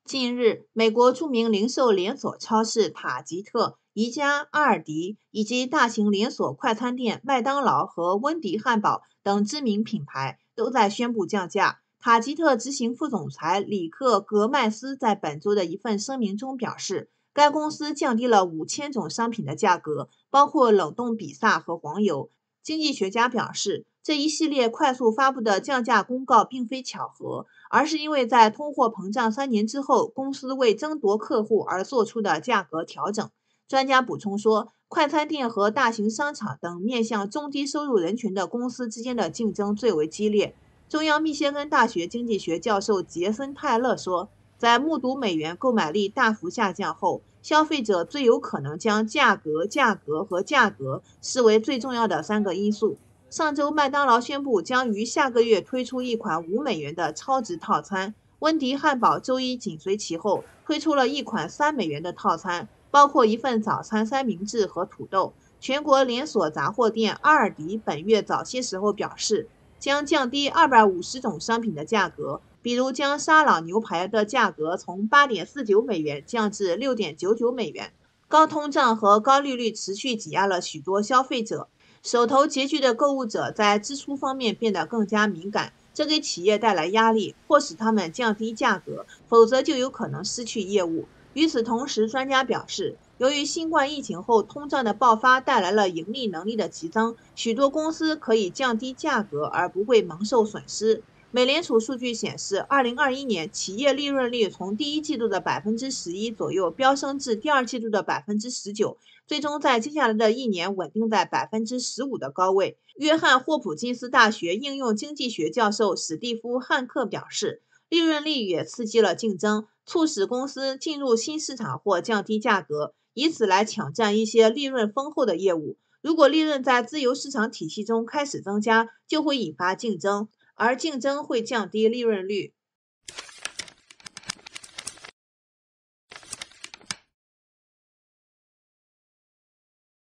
近日，美国著名零售连锁超市塔吉特、宜家、阿尔迪以及大型连锁快餐店麦当劳和温迪汉堡等知名品牌都在宣布降价。塔吉特执行副总裁里克·格麦斯在本周的一份声明中表示，该公司降低了5000种商品的价格，包括冷冻比萨和黄油。经济学家表示，这一系列快速发布的降价公告并非巧合，而是因为在通货膨胀3年之后，公司为争夺客户而做出的价格调整。专家补充说，快餐店和大型商场等面向中低收入人群的公司之间的竞争最为激烈。中央密歇根大学经济学教授杰森·泰勒说，在目睹美元购买力大幅下降后，消费者最有可能将价格和价格视为最重要的3个因素。上周，麦当劳宣布将于下个月推出一款$5的超值套餐，温迪汉堡周一紧随其后推出了一款$3的套餐，包括一份早餐三明治和土豆。全国连锁杂货店阿尔迪本月早些时候表示，将降低250种商品的价格，比如将沙朗牛排的价格从$8.49降至$6.99。高通胀和高利率持续挤压了许多消费者，手头拮据的购物者在支出方面变得更加敏感，这给企业带来压力，迫使他们降低价格，否则就有可能失去业务。与此同时，专家表示，由于新冠疫情后通胀的爆发带来了盈利能力的急增，许多公司可以降低价格而不会蒙受损失。美联储数据显示，2021年企业利润率从第一季度的11%左右飙升至第二季度的19%，最终在接下来的一年稳定在15%的高位。约翰霍普金斯大学应用经济学教授史蒂夫·汉克表示，利润率也刺激了竞争，促使公司进入新市场或降低价格，以此来抢占一些利润丰厚的业务。如果利润在自由市场体系中开始增加，就会引发竞争，而竞争会降低利润率。